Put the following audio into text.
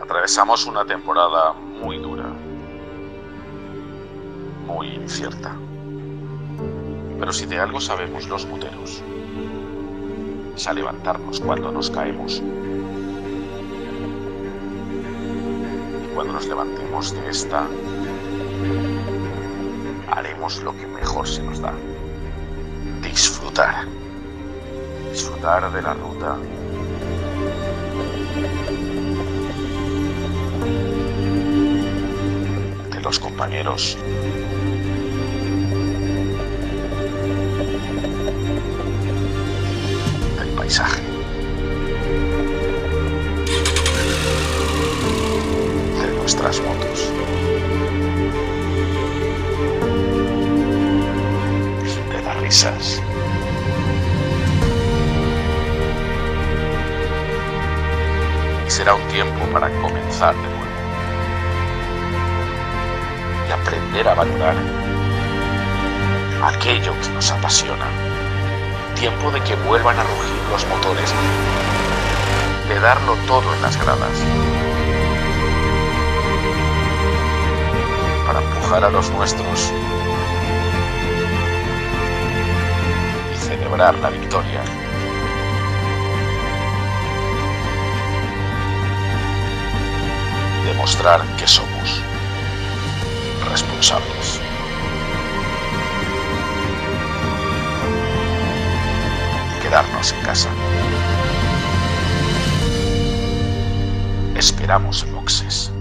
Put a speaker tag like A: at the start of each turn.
A: Atravesamos una temporada muy dura, muy incierta. Pero si de algo sabemos los moteros, es a levantarnos cuando nos caemos. Y cuando nos levantemos de esta, haremos lo que mejor se nos da: disfrutar. Disfrutar de la ruta. De los compañeros. Del paisaje. De nuestras motos. De las risas. Y será un tiempo para comenzar de nuevo. Y aprender a valorar aquello que nos apasiona. Tiempo de que vuelvan a rugir los motores, de darlo todo en las gradas, para empujar a los nuestros y celebrar la victoria. Demostrar que somos responsables. Y quedarnos en casa. Esperamos en boxes.